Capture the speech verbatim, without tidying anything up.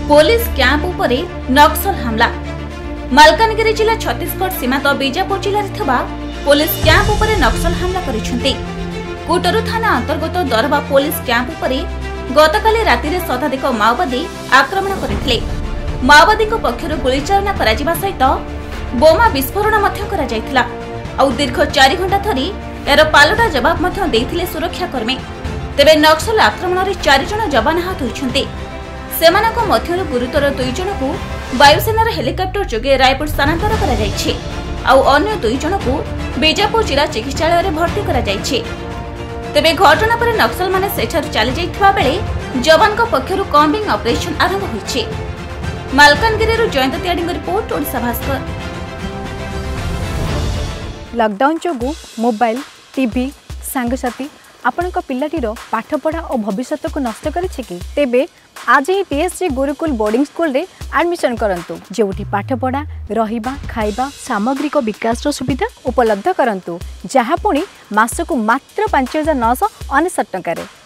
Police camp उपरे नक्सल हमला। मालकानगिरी जिला छत्तीसगढ़ सीमांत बीजापुर जिले पुलिस कैंप उपरे नक्सल हमला करिसेंती। कुटरू थाना अंतर्गत दरबा पुलिस कैंप उपरे गतकाली राति शताधिक माओवादी आक्रमण करथिले। माओवादी पक्षर गुलीचालना करा सहित बोमा विस्फोरण मध्य करा जायथिला। आ दीर्घ चार घंटा धरी यार पालटा जवाब मध्य देथिले सुरक्षाकर्मी। तेबे नक्सल आक्रमण में चार जन जवान आहत होइछन्ते। सेमानक मध्यरु गुरुतर दुई जन को वायुसेनार हेलिकॉप्टर जोगे रायपुर स्थानांतर करा जायछि। आ अन्य दुई जन को बीजापुर जिला चिकित्सालय में भर्ती करा जायछि। तेबे घटना पर नक्सल माने सेठार चली जाइथिबा बेले जवान को पक्षरु कॉम्बिंग ऑपरेशन आरंभ होइछि। मालकानगिरी जयंत त्याडीଙ୍କ रिपोर्ट ओडिशा भास्कर। लॉकडाउन जोगु मोबाइल टीवी सांगसाथी आपणक पिलाटीर पाठपढ़ा और भविष्य को नष्ट करेछि कि तेबे आज ही पीएसजी गुरुकुल बोर्डिंग स्कूल रे एडमिशन करंतु जेउठी पाठपढ़ा रहिबा खाइबा सामग्रिक विकास रो सुविधा उपलब्ध करंतु जहाँ पुणी मासकु मात्र पांच हजार नौ सौ अनेशत टंका।